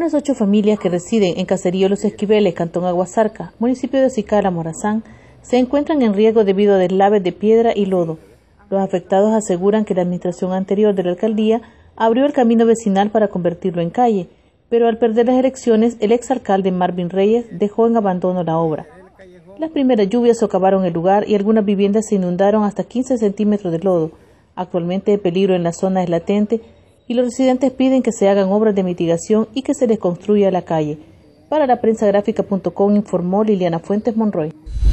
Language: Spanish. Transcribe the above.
Unas 8 familias que residen en Caserío Los Esquiveles, Cantón Aguasarca, municipio de Ocicala, Morazán, se encuentran en riesgo debido a deslaves de piedra y lodo. Los afectados aseguran que la administración anterior de la alcaldía abrió el camino vecinal para convertirlo en calle, pero al perder las elecciones, el exalcalde Marvin Reyes dejó en abandono la obra. Las primeras lluvias socavaron el lugar y algunas viviendas se inundaron hasta 15 centímetros de lodo. Actualmente el peligro en la zona es latente y los residentes piden que se hagan obras de mitigación y que se les construya la calle. Para la prensagráfica.com informó Liliana Fuentes Monroy.